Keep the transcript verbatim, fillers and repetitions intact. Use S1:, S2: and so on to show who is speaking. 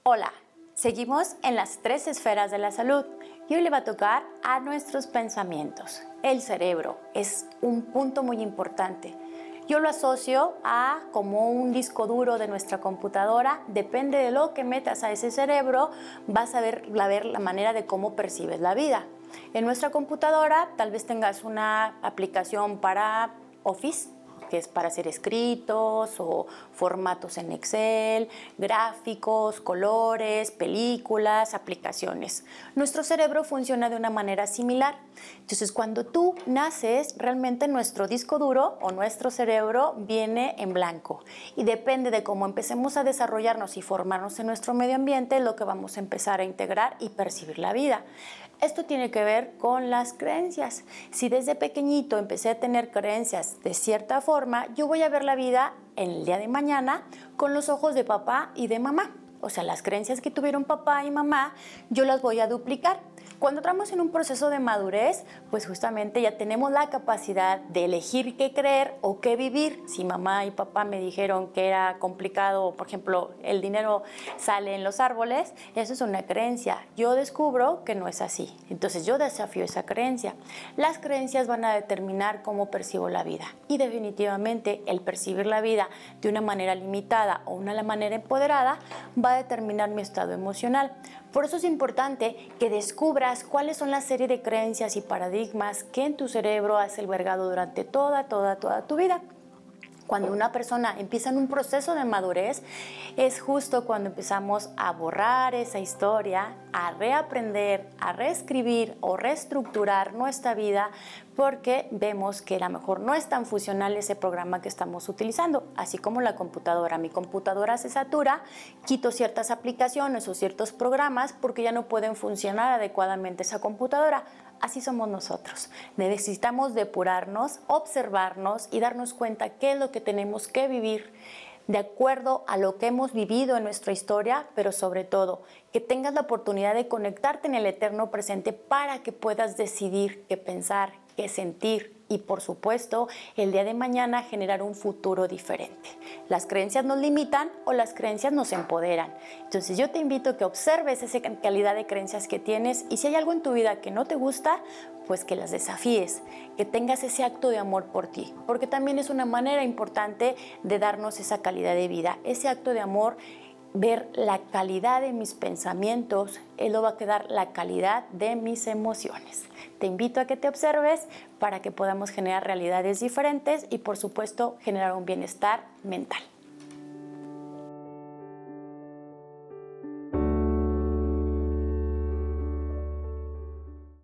S1: Hola, seguimos en las tres esferas de la salud y hoy le va a tocar a nuestros pensamientos. El cerebro es un punto muy importante. Yo lo asocio a como un disco duro de nuestra computadora. Depende de lo que metas a ese cerebro, vas a ver, a ver la manera de cómo percibes la vida. En nuestra computadora tal vez tengas una aplicación para Office, que es para hacer escritos o formatos en Excel, gráficos, colores, películas, aplicaciones. Nuestro cerebro funciona de una manera similar. Entonces, cuando tú naces, realmente nuestro disco duro o nuestro cerebro viene en blanco. Y depende de cómo empecemos a desarrollarnos y formarnos en nuestro medio ambiente, lo que vamos a empezar a integrar y percibir la vida. Esto tiene que ver con las creencias. Si desde pequeñito empecé a tener creencias de cierta forma, yo voy a ver la vida en el día de mañana con los ojos de papá y de mamá. O sea, las creencias que tuvieron papá y mamá, yo las voy a duplicar. Cuando entramos en un proceso de madurez, pues justamente ya tenemos la capacidad de elegir qué creer o qué vivir. Si mamá y papá me dijeron que era complicado, por ejemplo, el dinero sale en los árboles, eso es una creencia. Yo descubro que no es así. Entonces yo desafío esa creencia. Las creencias van a determinar cómo percibo la vida. Y definitivamente el percibir la vida de una manera limitada o una manera empoderada va a determinar mi estado emocional. Por eso es importante que descubras cuáles son la serie de creencias y paradigmas que en tu cerebro has albergado durante toda, toda, toda tu vida. Cuando una persona empieza en un proceso de madurez, es justo cuando empezamos a borrar esa historia, a reaprender, a reescribir o reestructurar nuestra vida, porque vemos que a lo mejor no es tan funcional ese programa que estamos utilizando, así como la computadora. Mi computadora se satura, quito ciertas aplicaciones o ciertos programas porque ya no pueden funcionar adecuadamente esa computadora. Así somos nosotros. Necesitamos depurarnos, observarnos y darnos cuenta qué es lo que tenemos que vivir de acuerdo a lo que hemos vivido en nuestra historia, pero sobre todo que tengas la oportunidad de conectarte en el eterno presente para que puedas decidir qué pensar, qué sentir y, por supuesto, el día de mañana generar un futuro diferente. Las creencias nos limitan o las creencias nos empoderan. Entonces yo te invito a que observes esa calidad de creencias que tienes y si hay algo en tu vida que no te gusta, pues que las desafíes, que tengas ese acto de amor por ti, porque también es una manera importante de darnos esa calidad de vida, ese acto de amor. Ver la calidad de mis pensamientos, él lo va a quedar la calidad de mis emociones. Te invito a que te observes para que podamos generar realidades diferentes y, por supuesto, generar un bienestar mental.